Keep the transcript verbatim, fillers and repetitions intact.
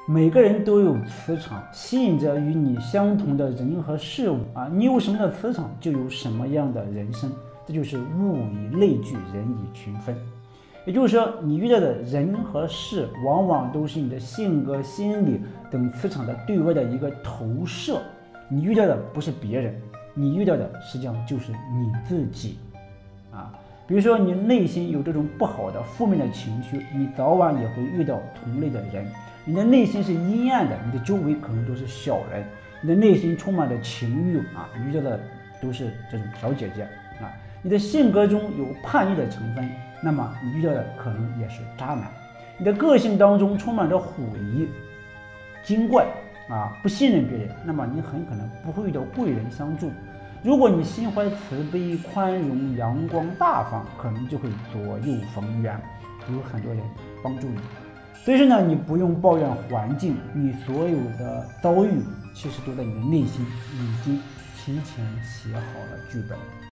每个人都有磁场，吸引着与你相同的人和事物啊。你有什么的磁场，就有什么样的人生。这就是物以类聚，人以群分。也就是说，你遇到的人和事，往往都是你的性格、心理等磁场的对外的一个投射。你遇到的不是别人，你遇到的实际上就是你自己啊。比如说，你内心有这种不好的、负面的情绪，你早晚也会遇到同类的人。你的内心是阴暗的，你的周围可能都是小人。你的内心充满着情欲啊，你遇到的都是这种小姐姐啊。你的性格中有叛逆的成分，那么你遇到的可能也是渣男。你的个性当中充满着狐疑、精怪啊，不信任别人，那么你很可能不会遇到贵人相助。如果你心怀慈悲、宽容、阳光大方，可能就会左右逢源，有很多人帮助你。所以说呢，你不用抱怨环境，你所有的遭遇其实都在你的内心已经提前写好了剧本。